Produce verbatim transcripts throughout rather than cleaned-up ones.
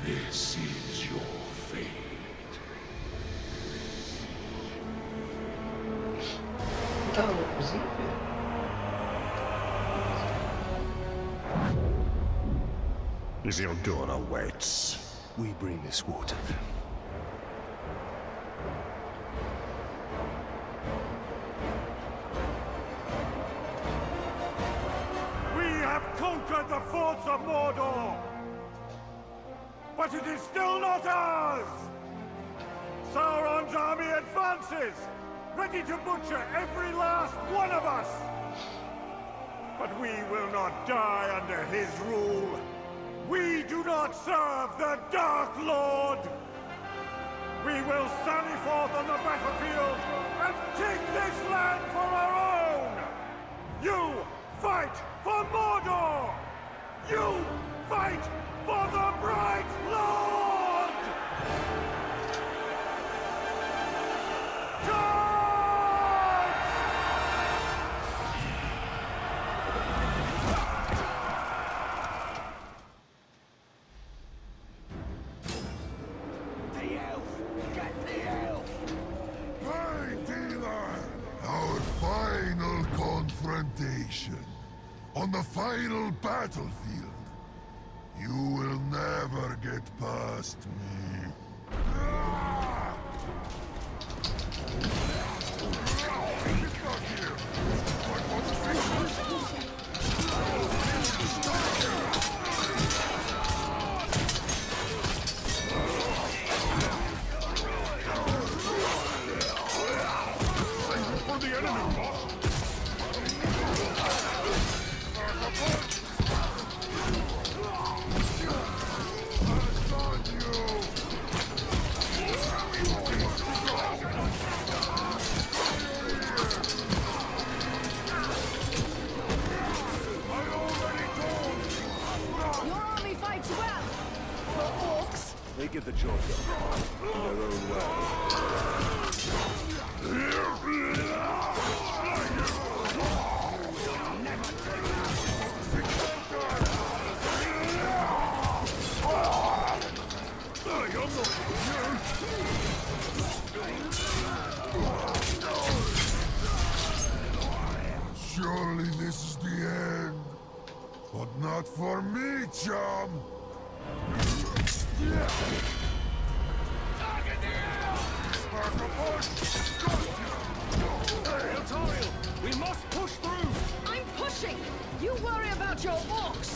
This is your fate. Tá loucozinho, filho. Isildur awaits. We bring this water. We have conquered the forts of Mordor! But it is still not ours! Sauron's army advances, ready to butcher every last one of us! But we will not die under his rule. We do not serve the Dark Lord! We will sally forth on the battlefield and take this land for our own! You fight for Mordor! You fight for the Bright Lord! Charge! Our final confrontation. On the final battlefield. You will never get past me. For the enemy, boss! Your army fights well. For orcs, They get the job done in their own way. Surely this is the end. But not for me, chum. Eltariel, we must push through! I'm pushing. You worry about your orcs.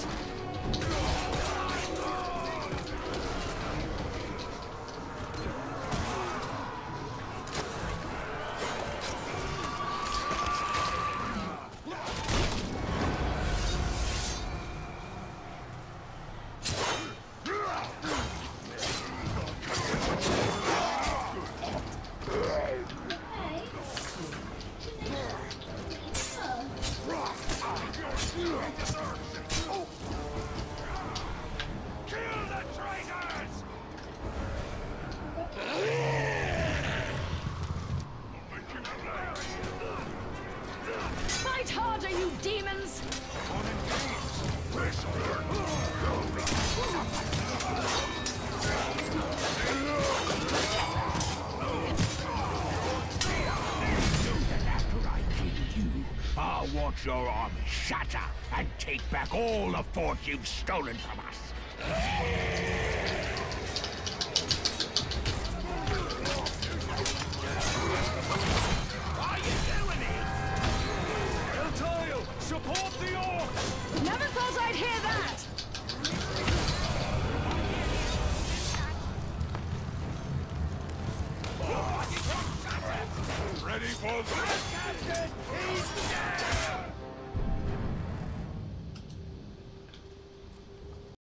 Fight harder, you demons! After I killed you, I'll watch your army shatter and take back all the forts you've stolen from us. Are you doing it? Eltariel, support the orcs! Never thought I'd hear that! Ready for this? Captain, he's down!